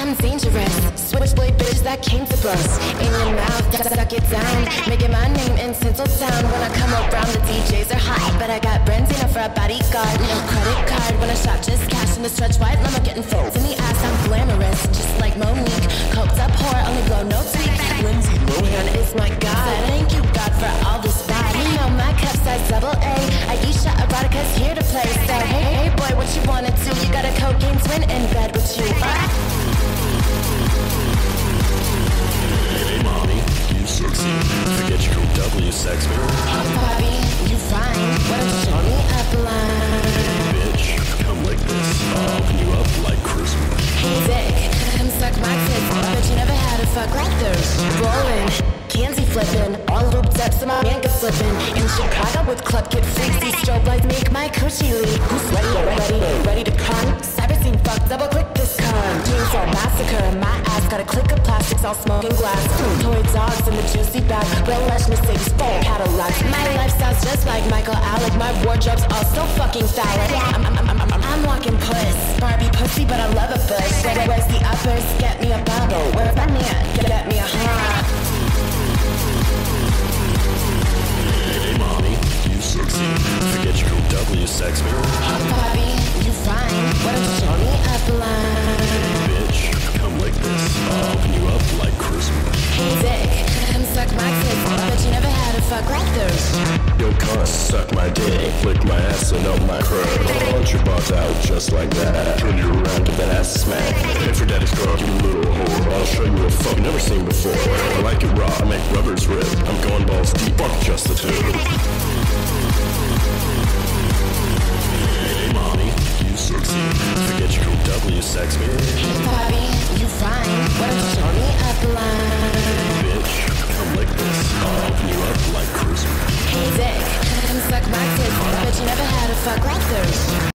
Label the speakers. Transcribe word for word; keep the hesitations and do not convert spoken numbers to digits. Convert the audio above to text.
Speaker 1: I'm dangerous. Switchblade bitch that came to bust. In your mouth, suck it down. Making my name in Tinseltown. When I come around, the D Js are hot. But I got Brendino for a bodyguard. No credit card when I shop, just cash in the stretch white limo. Getting folks in the ass, I'm glamorous. Just like Monique. Coked up whore, only blow no tweak. Lindsay Lohan is my god. So thank you, God, for all this vibe. You know my cup size double A. Ayesha Erotica's here to play. So hey, hey boy, what you wanna do? You got a cocaine twin in bed with you. Uh.
Speaker 2: Hey mommy, you sexy. Forget your W sex me.
Speaker 1: Hey papi, you fine. Why don't you show me up a line?
Speaker 2: Hey bitch, come like this. I'll open you up like Christmas.
Speaker 1: Hey dick, come suck my tits. But you never had a fuck like this. Rolling, candy flipping, all looped up so my man gets slipping. In Chicago with club kid freaks, these strobe lights make my coochie leak. Who's ready, ready, ready to come? Cyber scene fuck, double click this con. Jeans all massacre, my ass got a click of plastics, all smoking glass. Toy dogs in the juicy bag, real lush Mercedes, full Cadillac. My lifestyle's just like Michael Alec, my wardrobe's all so fucking phallic. I'm, I'm, I'm, I'm, I'm walking puss, Barbie pussy, but I love a bush. Where, where's the uppers? Get me a bubble. Where's my man? Get, get me a heart.
Speaker 2: Hey mommy, you sexy. Forget your W sex me.
Speaker 1: Hey papi, you fine. Why don't you show me up a line?
Speaker 2: Hey bitch, come like this. I'll open you up like Christmas.
Speaker 1: Hey dick, come suck my tits. But you never had a fuck like this.
Speaker 2: Yo cuss, suck my dick, flick my ass and up my crud. Punch your balls out just like that. Turn you around to that ass smack. Head for daddy's car, you little whore. I'll show you a fuck you never seen before. I like it raw, I make rubbers rip. I'm going balls deep, fuck just the two. Hey mommy, you sexy. Forget your W sex me.
Speaker 1: Hey papi, you fine. Why don't you show me up a line?
Speaker 2: Hey bitch, come like this. I'll open you up like Christmas.
Speaker 1: Hey dick, come suck my tits. But you never had a fuck like this.